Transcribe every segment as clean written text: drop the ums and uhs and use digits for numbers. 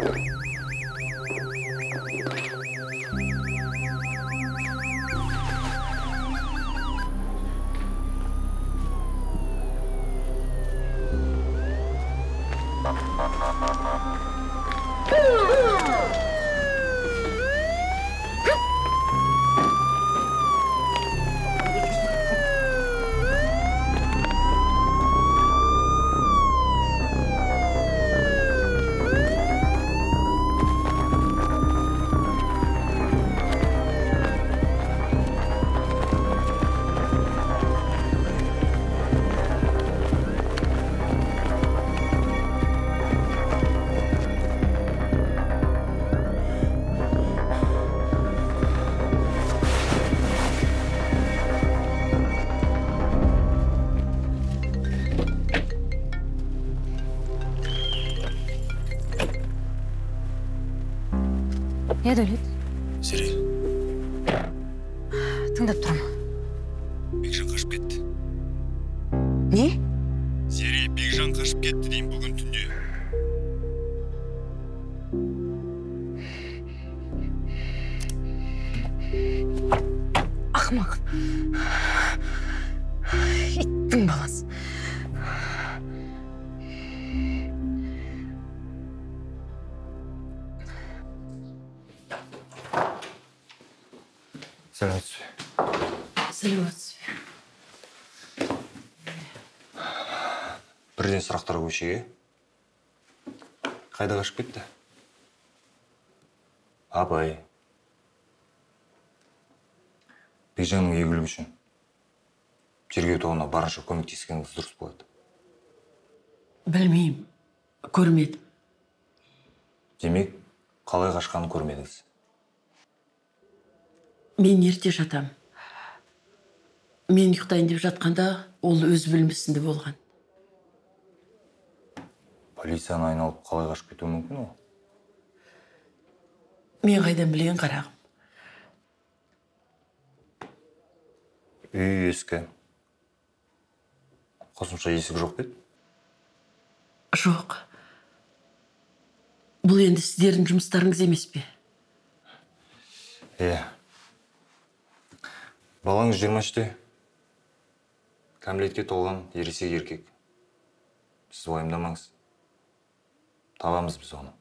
Не Дәулет? Зере. Тыңдап тұрам. Бекжан қашып кетті. Не? Зере, Бекжан қашып кетті дейін бүгін түнде. Ақымақ. Иттің баласы. Сәлеметсіз бе? Сәлеметсіз бе? Бірден сұрақтарға көшеге. Қайда қашып кетті? Абай. Бекжанның игілігі үшін тергеу тобына барынша көмектескеніңіз дұрыс болады. Білмеймін, көрмедім. Демек, қалай қашқанын көрмедіңіз? Мен ерте жатам. Мен ұйықтайын деп жатқанда, ол өз білмесінде болған. Полицияны айналып қалай қашып кетуі мүмкін ол? Мен қайдан білген қарағым. Үй ескі. Қосымша есік жоқ бе? Жоқ. Бұл енді сіздердің жұмыстарыңыз емес пе? Балаңыз 23-те. Кәмелетке толған ересек еркек. Сіз уайымдамаңыз. Табамыз біз оны.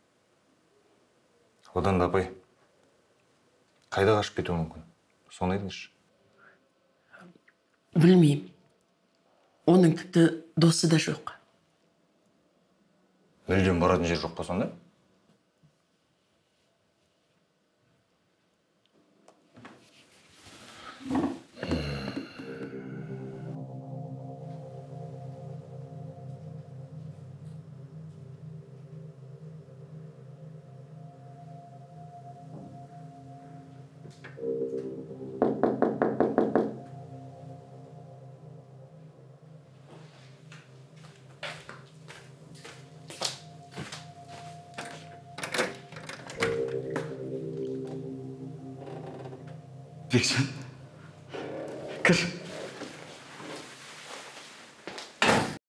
Одан да апай, қайда қашып кетуі мүмкін? Соны айтыңызшы. Білмеймін. Оның тіпті досы да жоқ. Мүлдем баратын жер жоқ па сонда? Бекжан, кір.